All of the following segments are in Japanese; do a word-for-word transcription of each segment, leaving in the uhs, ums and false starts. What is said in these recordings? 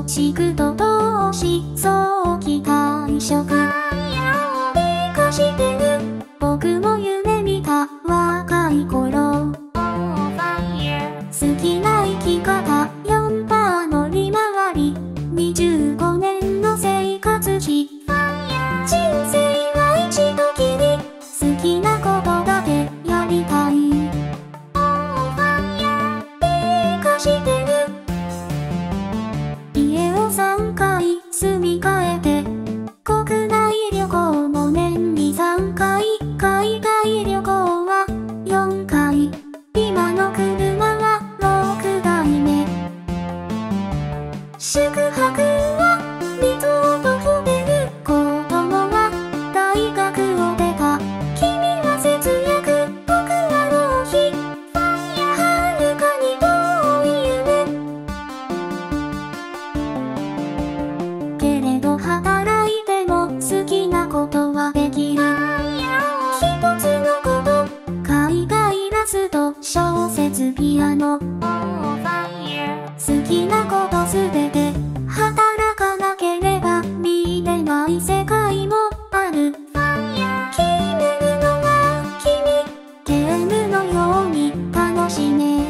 貯蓄と投資、早期退職。ファイヤーを美化してる。僕も夢見た若い頃。好きな生き方 よんパーセント の利回り、にじゅうごねんの生活費。人生は一度きり、好きなことだけやりたい。美化してる。家をさんかい住み替えて、国内旅行も年にさんかい、海外旅行はよんかい。今の車はろくだいめ。宿泊はリゾートホテル。子供は大学を出た。君は節約、僕は浪費。ファイヤーはるかに遠い夢。けれど働いても好きなことはできる。一つのこと、海外ラスト、小説ピアノ。好きなことすべて働かなければ見れない世界もある。決めるのは君、ゲームのように楽しめ。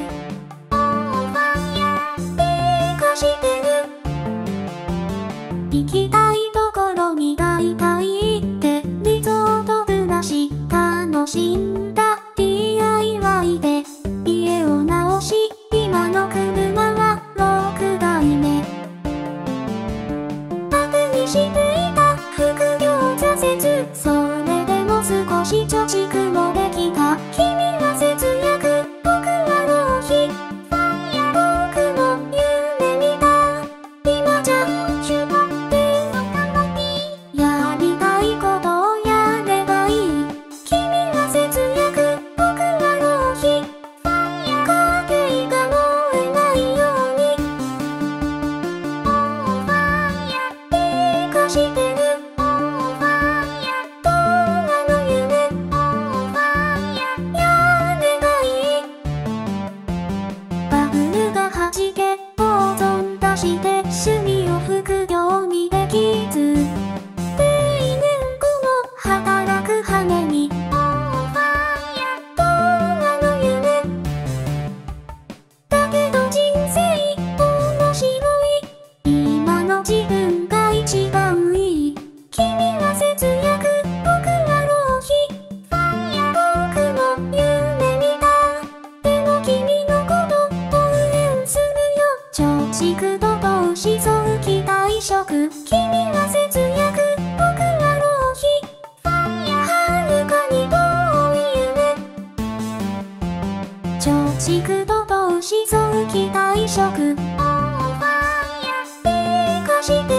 美化してる。行きたいところに大体行って、リゾート暮らし楽しんだ。 ディーアイワイ で家を直し、今の車はろくだいめ。バカにしていた副業挫折、それでも少し貯蓄もできた。君は節約、僕は浪費。ファイヤー僕も夢見た。今じゃ主張でやりたいことをやればいい。君は節約、僕は浪費。家計が燃えないように。美化してる。童話の夢。屋根がいい。バブルがはじけ、大損出して趣味を副業にできず、定年後も働く羽に。童話の夢。だけど人生面白い。今の自分が一番いい。君は節約、僕は浪費。ファイヤー僕も夢見た。でも君のこと応援するよ。貯蓄と投資、早期退職。君は節約、僕は浪費。ファイヤーはるかに遠い夢。貯蓄と投資、早期退職。美化して